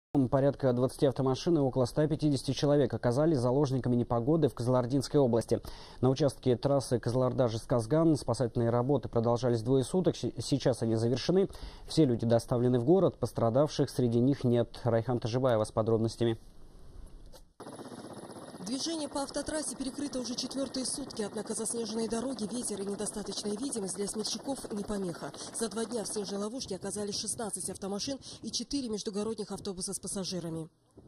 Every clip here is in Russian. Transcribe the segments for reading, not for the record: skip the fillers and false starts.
Порядка 20 автомашин и около 150 человек оказались заложниками непогоды в Кызылординской области. На участке трассы Кызылорда-Жезказган спасательные работы продолжались двое суток. Сейчас они завершены. Все люди доставлены в город. Пострадавших среди них нет. Райхан Тажибаева с подробностями. Движение по автотрассе перекрыто уже 4-е сутки, однако заснеженные дороги, ветер и недостаточная видимость для смельчаков не помеха. За 2 дня в снежной ловушке оказались 16 автомашин и 4 междугородних автобуса с пассажирами.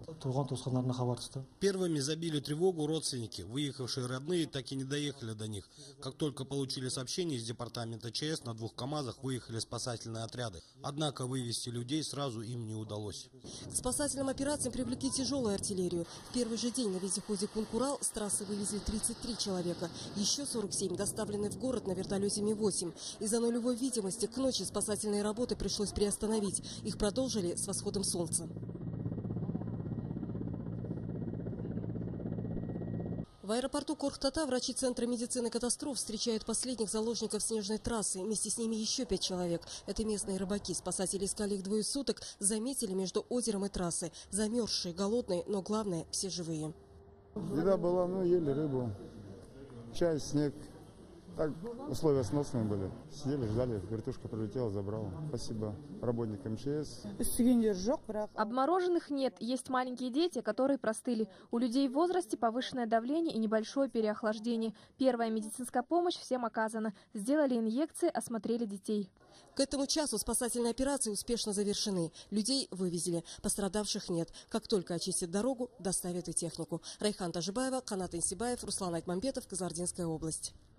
Первыми забили тревогу родственники. Выехавшие родные так и не доехали до них. Как только получили сообщение из департамента ЧС, на 2 КАМАЗах выехали спасательные отряды. Однако вывести людей сразу им не удалось. К спасательным операциям привлекли тяжелую артиллерию. В первый же день на вездеходе «Кункурал» с трассы вывезли 33 человека. Еще 47 доставлены в город на вертолете Ми-8. Из-за нулевой видимости к ночи спасательные работы пришлось приостановить. Их продолжили с восходом солнца. В аэропорту Корхтата врачи Центра медицины катастроф встречают последних заложников снежной трассы. Вместе с ними еще 5 человек. Это местные рыбаки. Спасатели искали их 2 суток, заметили между озером и трассой. Замерзшие, голодные, но главное, все живые. Еда была, ели рыбу, чай, снег. Так условия сносные были. Сидели, ждали, вертушка прилетела, забрала. Спасибо работникам МЧС. Обмороженных нет. Есть маленькие дети, которые простыли. У людей в возрасте повышенное давление и небольшое переохлаждение. Первая медицинская помощь всем оказана. Сделали инъекции, осмотрели детей. К этому часу спасательные операции успешно завершены. Людей вывезли, пострадавших нет. Как только очистят дорогу, доставят и технику. Райхан Тажибаева, Канат Инсибаев, Руслан Айтмамбетов, Кызылординская область.